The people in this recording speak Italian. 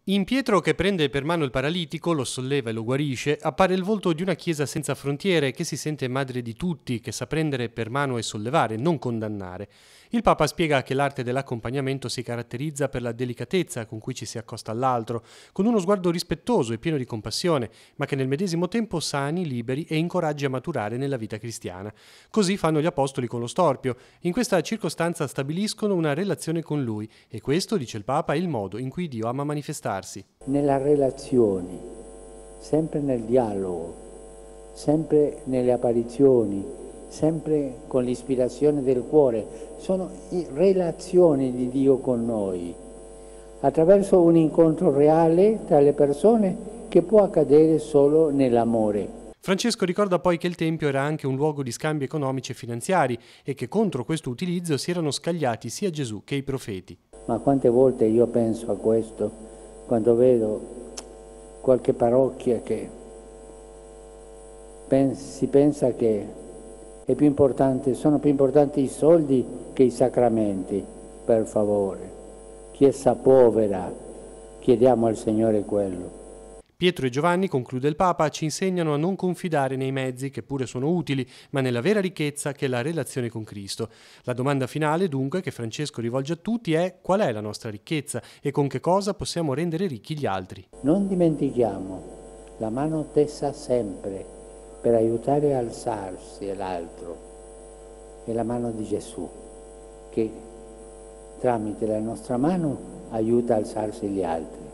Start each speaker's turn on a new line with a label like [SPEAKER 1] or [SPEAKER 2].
[SPEAKER 1] In Pietro che prende per mano il paralitico, lo solleva e lo guarisce, appare il volto di una Chiesa senza frontiere che si sente madre di tutti, che sa prendere per mano e sollevare, non condannare. Il Papa spiega che l'arte dell'accompagnamento si caratterizza per la delicatezza con cui ci si accosta all'altro, con uno sguardo rispettoso e pieno di compassione, ma che nel medesimo tempo sani, liberi e incoraggi a maturare nella vita cristiana. Così fanno gli apostoli con lo storpio. In questa circostanza stabiliscono una relazione con lui e questo, dice il Papa, è il modo in cui Dio ama manifestarsi.
[SPEAKER 2] Nella relazione, sempre nel dialogo, sempre nelle apparizioni, sempre con l'ispirazione del cuore. Sono relazioni di Dio con noi, attraverso un incontro reale tra le persone che può accadere solo nell'amore.
[SPEAKER 1] Francesco ricorda poi che il Tempio era anche un luogo di scambi economici e finanziari e che contro questo utilizzo si erano scagliati sia Gesù che i profeti.
[SPEAKER 2] Ma quante volte io penso a questo quando vedo qualche parrocchia che si pensa che è più importante, sono più importanti i soldi che i sacramenti. Per favore, Chiesa povera, chiediamo al Signore quello.
[SPEAKER 1] Pietro e Giovanni, conclude il Papa, ci insegnano a non confidare nei mezzi, che pure sono utili, ma nella vera ricchezza che è la relazione con Cristo. La domanda finale, dunque, che Francesco rivolge a tutti è: qual è la nostra ricchezza e con che cosa possiamo rendere ricchi gli altri?
[SPEAKER 2] Non dimentichiamo la mano tesa sempre per aiutare a alzarsi l'altro, è la mano di Gesù, che tramite la nostra mano aiuta a alzarsi gli altri.